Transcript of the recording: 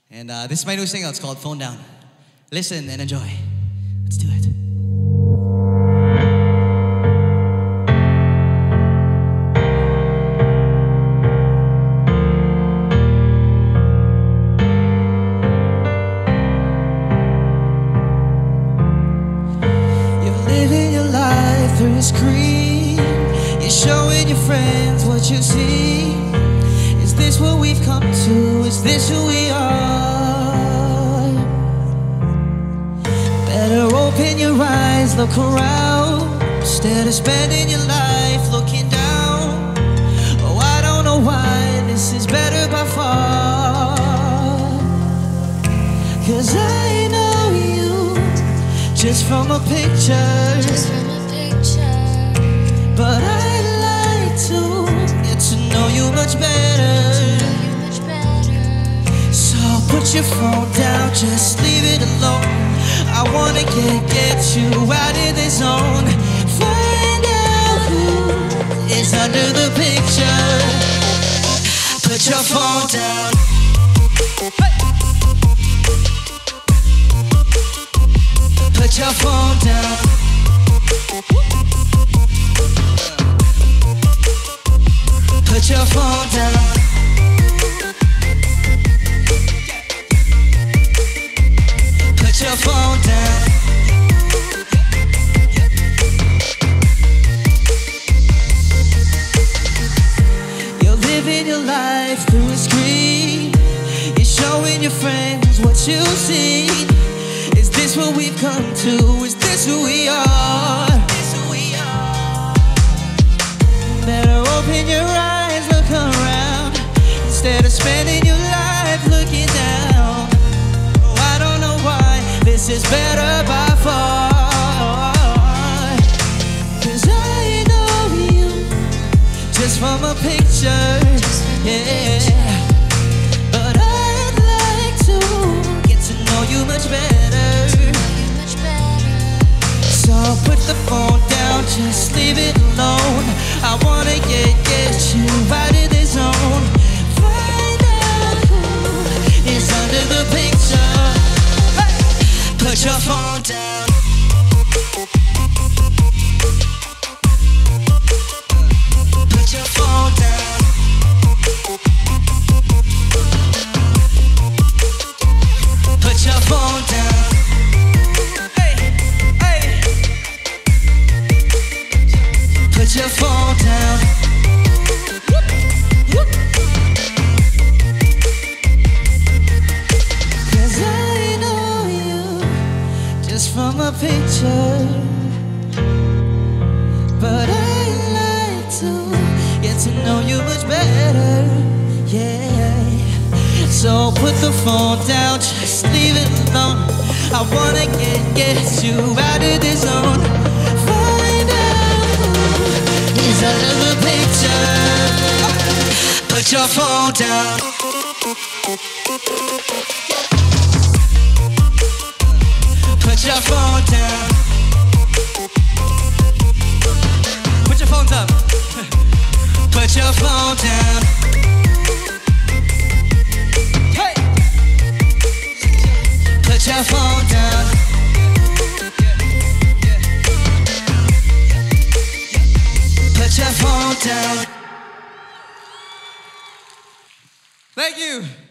And this is my new single. It's called Phone Down. Listen and enjoy. Let's do it. Living your life through a screen. You're showing your friends what you see. Is this what we've come to? Is this who we are? Better open your eyes, look around, instead of spending your life looking down. Oh, I don't know why this is better by far. 'Cause I know you just from a picture, but I'd like to get to know you much better. So put your phone down, just leave it alone. I wanna get you out of this zone. Find out who is under the picture. Put your phone down. Put your phone down. Put your phone down. Put your phone down. You're living your life through a screen. You're showing your friends what you see. Is this what we've come to? Is this who we are? Better open your eyes, look around, instead of spending your life looking down. Oh, I don't know why this is better by far. 'Cause I know you just from a picture, yeah. But I'd like to get to know you much better. So put the phone down, just leave it alone. I wanna get you out of this zone. Find out who is under the picture. Hey! Put your phone down. Put your phone down. Put your phone down. Put your phone down. Cause I know you just from a picture, but I'd like to get to know you much better, yeah. So put the phone down, just leave it alone. I wanna get you out of this zone. He's under the picture. Put your phone down. Put your phone down. Put your phones up. Put your phone down. Hey! Put your phone down. Put your phone down. Thank you.